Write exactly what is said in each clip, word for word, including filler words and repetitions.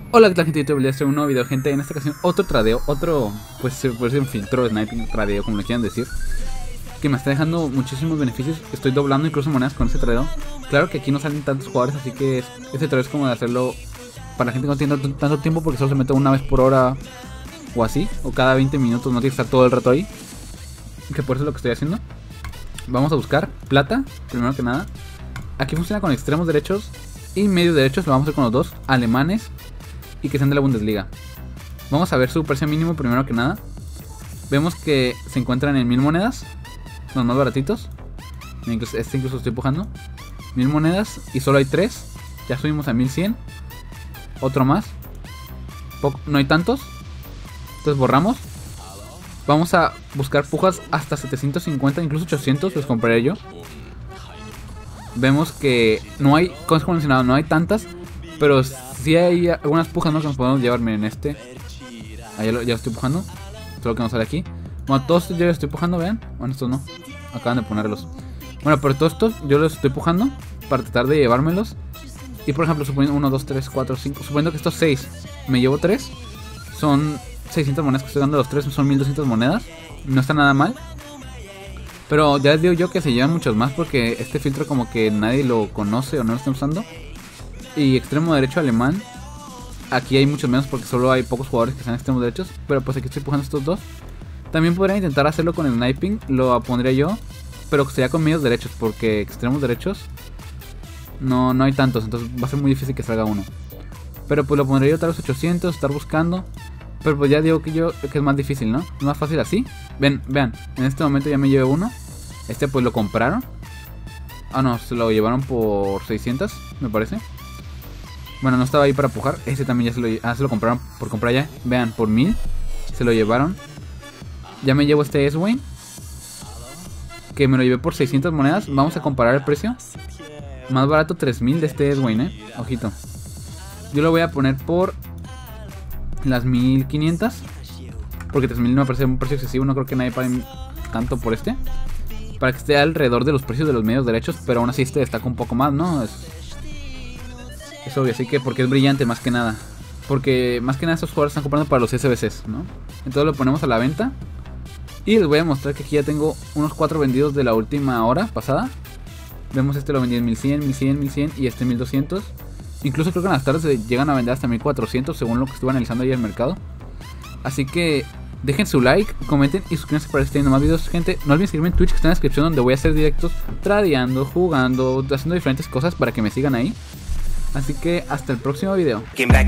Hola, ¿qué tal, gente? Yo te voy a hacer un nuevo video, gente. En esta ocasión, otro tradeo, otro, pues, pues un filtro, sniping, tradeo, como le quieran decir, que me está dejando muchísimos beneficios. Estoy doblando incluso monedas con este tradeo. Claro que aquí no salen tantos jugadores, así que es, este tradeo es como de hacerlo para la gente que no tiene tanto, tanto tiempo, porque solo se mete una vez por hora o así, o cada veinte minutos, no tiene que estar todo el rato ahí. Que por eso es lo que estoy haciendo. Vamos a buscar plata, primero que nada. Aquí funciona con extremos derechos y medios derechos, lo vamos a hacer con los dos, alemanes y que sean de la Bundesliga. Vamos a ver su precio mínimo primero que nada. Vemos que se encuentran en mil monedas, los más baratitos. Este incluso estoy empujando. Mil monedas y solo hay tres. Ya subimos a mil cien. Otro más. Poco, no hay tantos. Entonces borramos. Vamos a buscar pujas hasta setecientos cincuenta, incluso ochocientos, los compraré yo. Vemos que no hay, como mencionado, no hay tantas, pero sí hay algunas pujas, ¿no?, que nos podemos llevar. Miren, este. Ahí ya lo, ya lo estoy pujando. Solo que no sale aquí. Bueno, todos estos yo los estoy pujando, vean. Bueno, estos no. Acaban de ponerlos. Bueno, pero todos estos yo los estoy pujando para tratar de llevármelos. Y por ejemplo, suponiendo uno, dos, tres, cuatro, cinco. Suponiendo que estos seis me llevo tres. Son seiscientas monedas que estoy dando, los tres son mil doscientas monedas. No está nada mal. Pero ya les digo yo que se llevan muchos más, porque este filtro como que nadie lo conoce o no lo está usando. Y extremo derecho alemán, aquí hay muchos menos porque solo hay pocos jugadores que sean extremos derechos. Pero pues aquí estoy empujando estos dos. También podría intentar hacerlo con el sniping, lo pondría yo, pero sería con medios derechos, porque extremos derechos no, no hay tantos, entonces va a ser muy difícil que salga uno. Pero pues lo pondría yo tal vez ochocientos, estar buscando. Pero pues ya digo que yo que es más difícil, ¿no? Es más fácil así. Ven, vean, en este momento ya me llevé uno. Este pues lo compraron. Ah, no, se lo llevaron por seiscientos, me parece. Bueno, no estaba ahí para pujar. Este también ya se lo, ah, se lo compraron por comprar ya. Vean, por mil se lo llevaron. Ya me llevo este S-Wayne, que me lo llevé por seiscientas monedas. Vamos a comparar el precio. Más barato tres mil de este S-Wayne, eh. Ojito. Yo lo voy a poner por las mil quinientas, porque tres mil no me parece un precio excesivo. No creo que nadie pague tanto por este, para que esté alrededor de los precios de los medios derechos. Pero aún así este destaca un poco más, ¿no? Es, es obvio, así que porque es brillante más que nada. Porque más que nada estos jugadores están comprando para los S B Cs, ¿no? Entonces lo ponemos a la venta. Y les voy a mostrar que aquí ya tengo unos cuatro vendidos de la última hora pasada. Vemos este lo vendí en mil cien, mil cien, mil cien y este mil doscientos. Incluso creo que en las tardes se llegan a vender hasta mil cuatrocientos, según lo que estuve analizando ayer en el mercado. Así que dejen su like, comenten y suscríbanse para este viendo más videos, gente. No olviden seguirme en Twitch, que está en la descripción, donde voy a hacer directos tradeando, jugando, haciendo diferentes cosas para que me sigan ahí. Así que hasta el próximo video.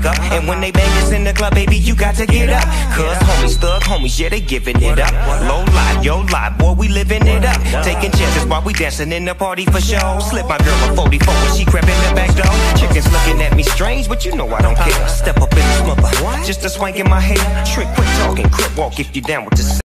Chickens looking at me strange, but you know I don't care. Step up in this mother, just a swank in my hair. Trick, quick talking, crip walk if you down with this.